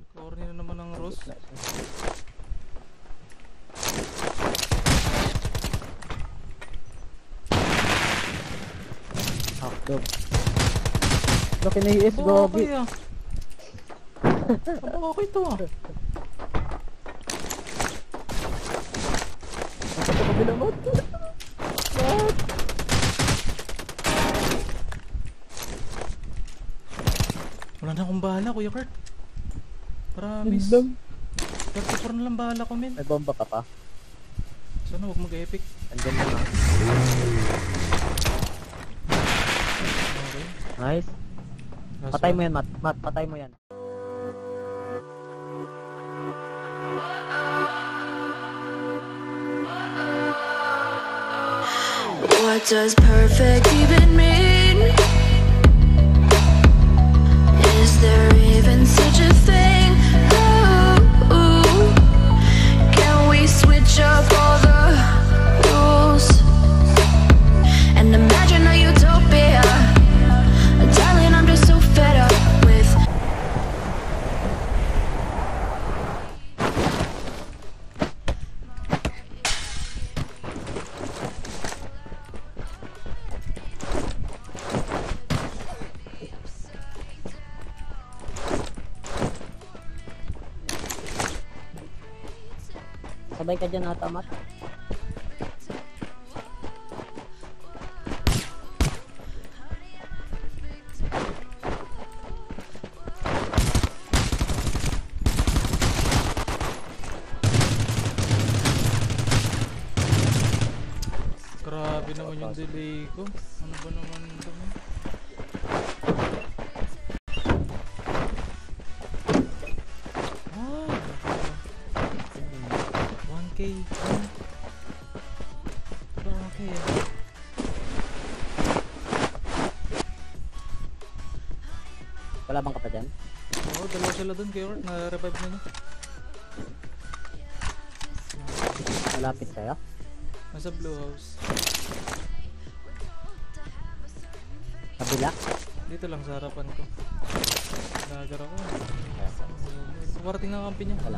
Corny na naman ang Ross. Hotdog. Laki na ES, Gobi. Okay to ah. Nasa sa kabila mo. What? Wala na akong bahala, Kuya Kurt. Promise. 34 na lang bahala ko, men. May bomba ka pa? Sana huwag mag-epic. Andyan na nga. Okay. Nice. Last Patay one. mo yan, Matt. Matt, patay mo yan. What does perfect even mean? Is there even such a thing? Ooh, can we switch up all the rules and imagine a utopia? Darling, I'm just so fed up with. Sabay ka dyan ata, Matt. Grabe naman yung delay ko. Ano ba naman ito? Ah, 1K. Okay. Wala bang ka pa dyan? Oo, dalawa sila dun, Kuya Kurt. Na-revive na na. Malapit sa'yo? Nasa blue house. Kabila? Dito lang sa harapan ko. Nagar ako. Parating nga kampi niya. Wala.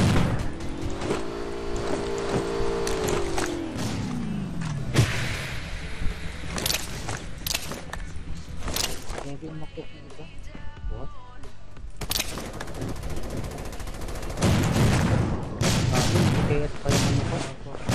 Kaya yung makuk na ito. What? KS pa yung ano ko.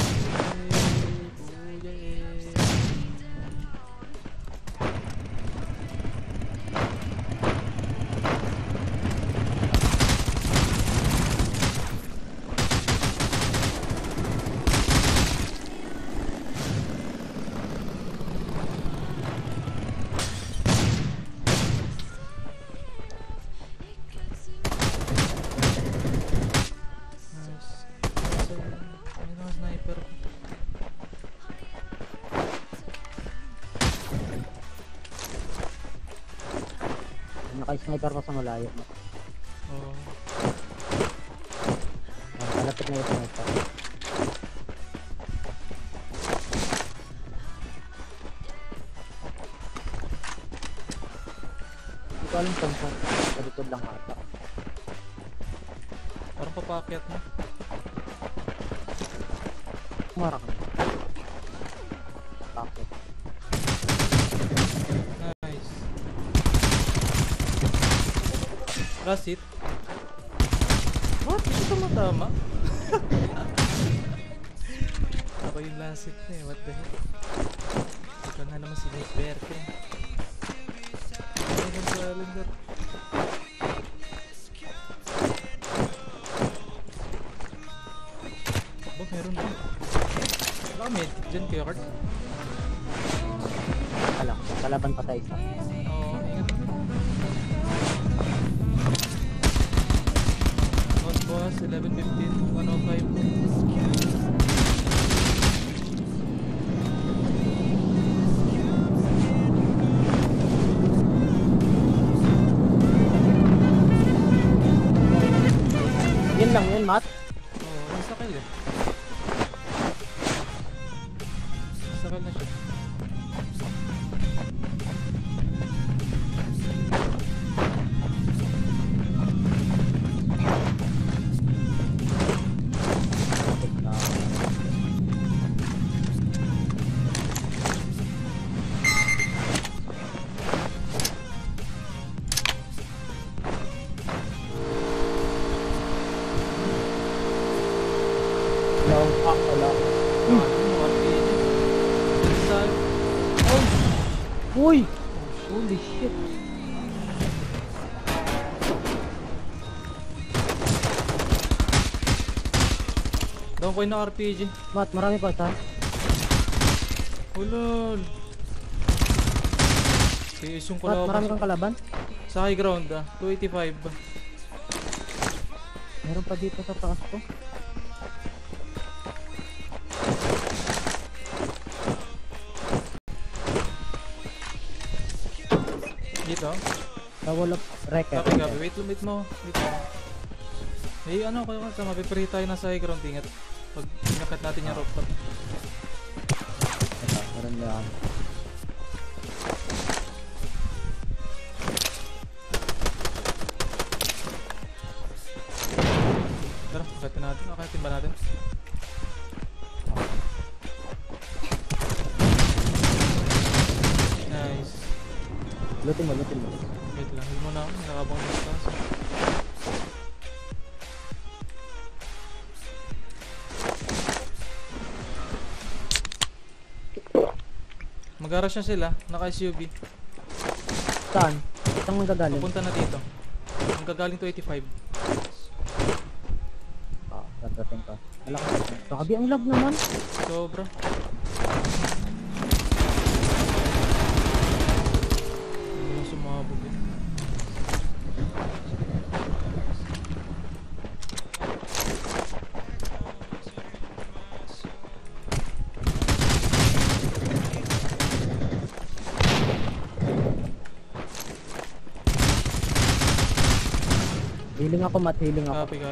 Naka-sniper pa sa malayo. Oo. Malapit na yung sniper. Hindi ko alam kung saan. Sa likod lang ata. Parang papakyat na. Kumarang. Bakit? Nice. Last hit. What? Hindi ka matama? Ako yung last hit na eh. What the heck? Ito nga naman si Nick Verte. Ay, nag-calendar. Oh, meron ba? Baka may dyan kayo, Kurt? Alam. Kalaban pa tayo isa. Oo, ingat. Boss, 11:15, 105. Yun lang yun, Matt. Oo, nasa kayo eh. Sakal na siya. Uy! Holy shit. Down ko yung RPG. Mat, marami pa sa. Ulol. Tiis yung Mat, marami kalaban. kang kalaban. Sa high ground 285. Meron pa dito sa taas ko. Dito. Sa wall of record. Gabi. Wait mo. Eh ano kayo sa mapipray tayo na sa high ground. Ingat. Pag inakat natin yung rooftop. Ito, meron na yan. Tara, akatin natin. Akatin ba natin? Nice. Lutin mo. Wait lang, heal muna ako. Nakabang na sa taas. Mag-arash na sila, naka-SUV. Saan? Saan mo gagaling? Papunta na dito. Ang gagaling to 85. Ah, dadating ka. Malakas. Sabi ang lag naman. Sobra. Hindi mo sumabog eh. Healing ako, Mat. Healing ako. Copy.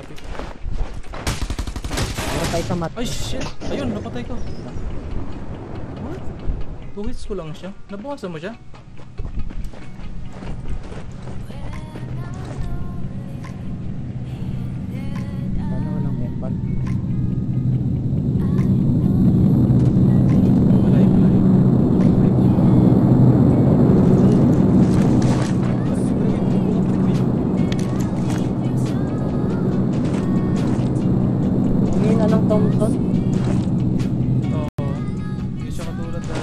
Meron tayo sa Mat. Ay shit! Ayun, napatay ko. What? 2 hits ko lang siya. Nabawasan mo siya? Sana walang weapon. Malay. Tingin anong Thompson? Oo. Hindi siya katulad na.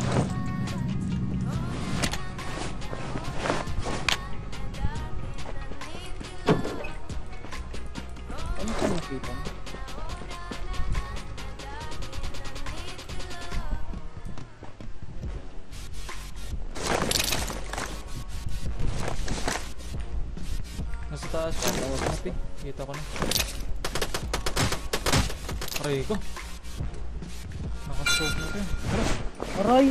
Ano ka nakita? Nasa taas siya. Happy. Kita ko na. Aray ko. Nakascope na siya. Aray!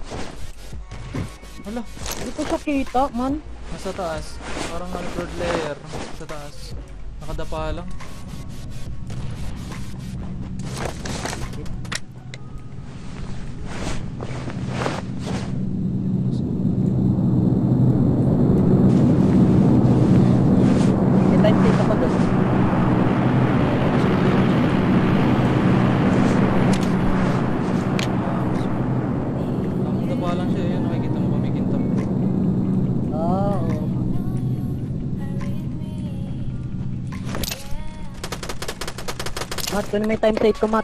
Hala. Hindi ko siya kita, man. Nasa taas. Parang third layer. Sa taas. Nakadapa lang. May time save ako doon. Nakadapa lang siya. Ayan, nakikita mo pamikintam. Ah, oo. Mat, kung may time save ko, Mat.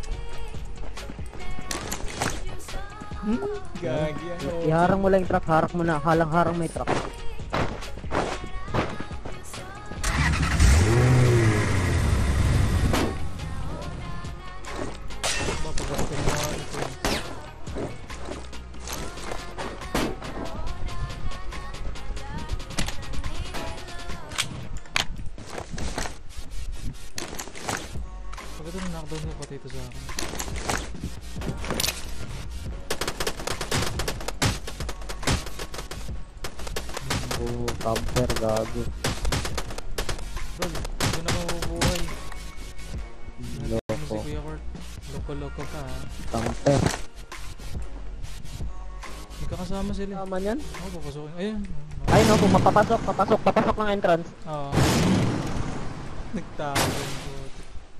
Gagi Iharang mo lang yung truck, harak mo na. Halang-harang may truck. Mapagkakasal mo nga ito. Pagkata na knockdown ko pati ito sa akin. Oo, camper, gago. Bro, hindi na mabubuhay. Loko. Si Kuya Kurt. Loko-loko ka ha. Camper. May kakasama sila. Tama yan? Ako papasukin. Ayun. Ay no, kung papasok ng entrance. Oo. Nagtago yung putik.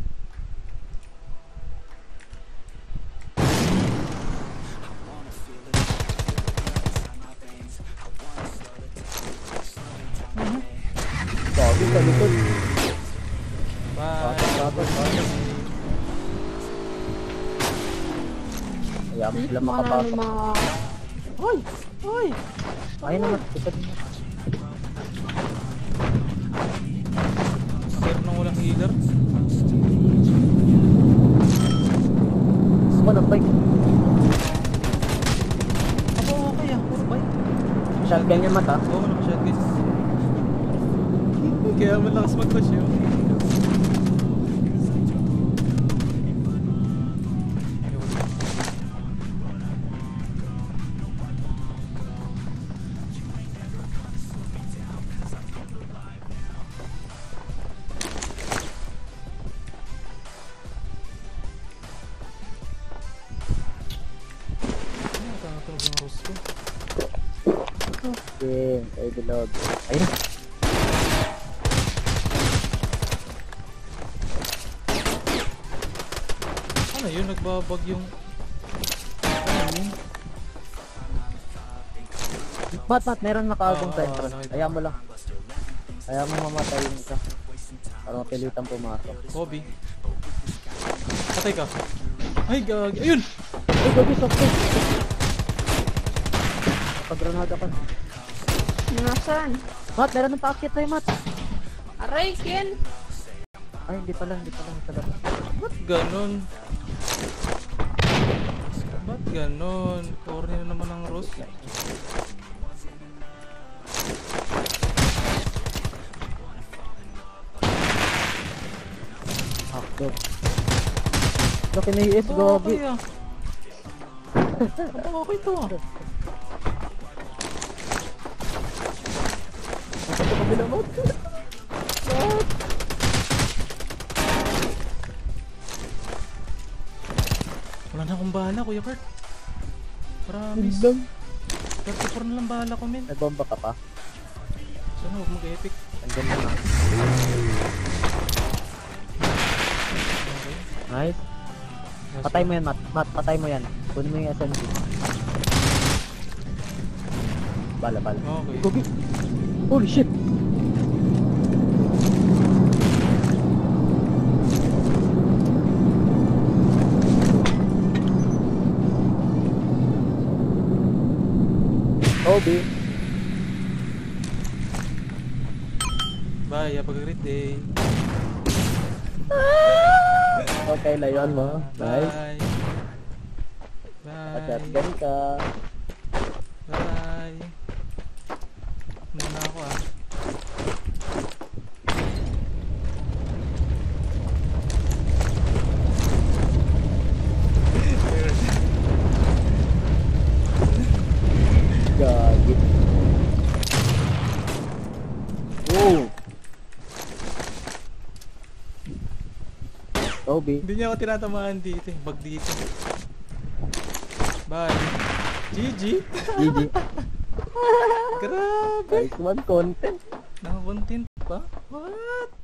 Gago sa likod. Bye. Batos. Kaya mo sila makapasok. Ay! Uy! Ayun naman, ikot mo. Meron nang walang healer. Ako ng bike. Ako okay ah, puro bike. Shotgun yung mata. Oo, naka-shotgun. Kaya malakas mag-push yun. Nakakatulog yung rose ko. Okay, tayo bilog. Ayun. Ano yun? Nagbabag yung... Ano yun? Mat, meron nakaagong sa entrance. nakita. Ayaw mo lang. Ayaw mo mamatay yung isa. Para mapilitan pumasok. Bobby. Patay ka. Ay, gag... Ayun! Ay, gabi, sakto. Pag-granada ka. Nasaan? Mat, meron ng paakit tayo, Mat. Aray, Ken! Ay, hindi pala. Sa labas. Ba't ganon? Ba't ganon? Corny na naman ang rose. Hakdo. Ito, kinahiis, gabi. Okay ah. Okay to ah. Ito, kabila, Mat. Mat. Wala na akong bala, Kuya Kurt. Promise. Biglang. 34 na lang bala ko, men. Nagbomba ka pa. Sana huwag mag-epic. Andyan na na. Okay. Nice. Yes, Patay sir. mo yan, Mat. Mat, patay mo yan. Kunin mo yung SMG. Bala. Okay. Gogi. Holy shit. Obi. Bye, have a great day. Okay, layon mo. Nice. Bye. Bye. Shotgun ka. Bye. Muna ako ah. Gagi. Wow. Obi. Hindi niya ako tinatamaan dito. Bag dito. Bye. GG. GG. Grabe. Nice one, content. Naka-content pa? What?